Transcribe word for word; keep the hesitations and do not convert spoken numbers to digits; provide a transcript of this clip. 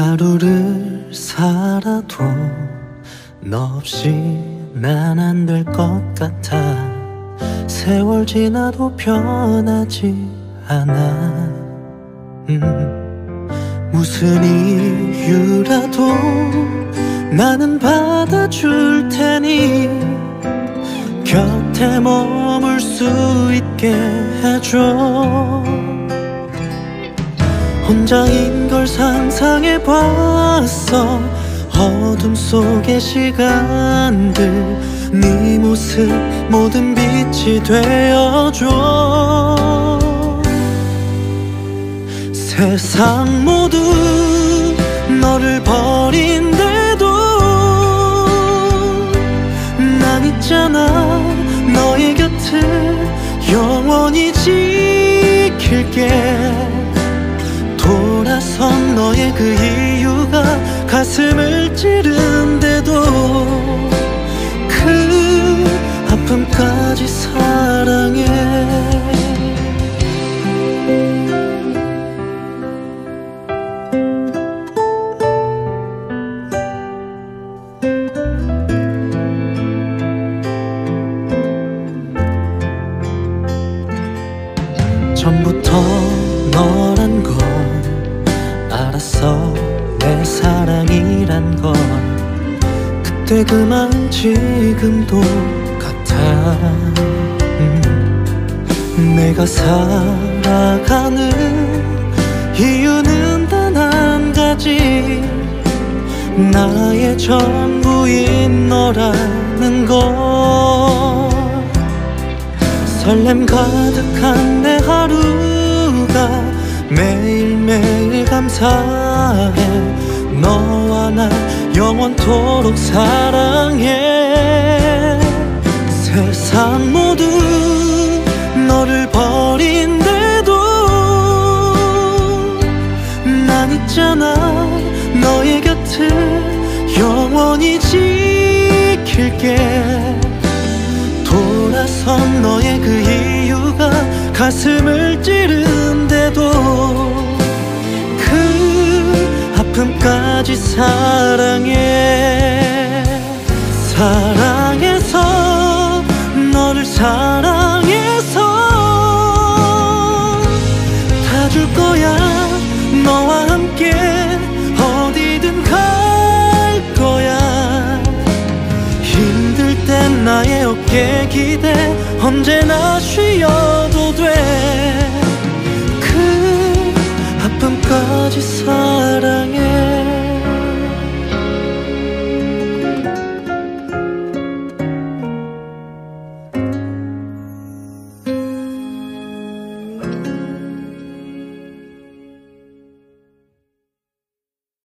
하루를 살아도 너 없이 난 안 될 것 같아. 세월 지나도 변하지 않아. 음, 무슨 이유라도 나는 받아줄 테니 곁에 머물 수 있게 해줘. 혼자인 걸 상상해봤어. 어둠 속의 시간들 네 모습 모든 빛이 되어줘. 세상 모두 너를 버린대도 난 있잖아. 너의 곁을 영원히 지킬게. 돌아선 너의 그 이유가 가슴을 찌른데도 그 아픔까지 사랑해. 전부터 너란 걸 알았어. 내 사랑이란 건 그때 그만 지금도 같아. 음, 내가 살아가는 이유는 단 한 가지. 나의 전부인 너라는 것. 설렘 가득한 내 하루가 매일매일 감사해. 너와 나 영원토록 사랑해. 세상 모두 너를 버린대도 난 있잖아. 너의 곁을 영원히 지킬게. 돌아선 너의 그 이유가 가슴을 찌른데도 그 아픔까지 사랑해. 사랑해서 너를 사랑해서 다 줄 거야. 너와 함께 어디든 갈 거야. 힘들 땐 나의 어깨 기대. 언제나 쉬어도 돼. 그 아픔까지 사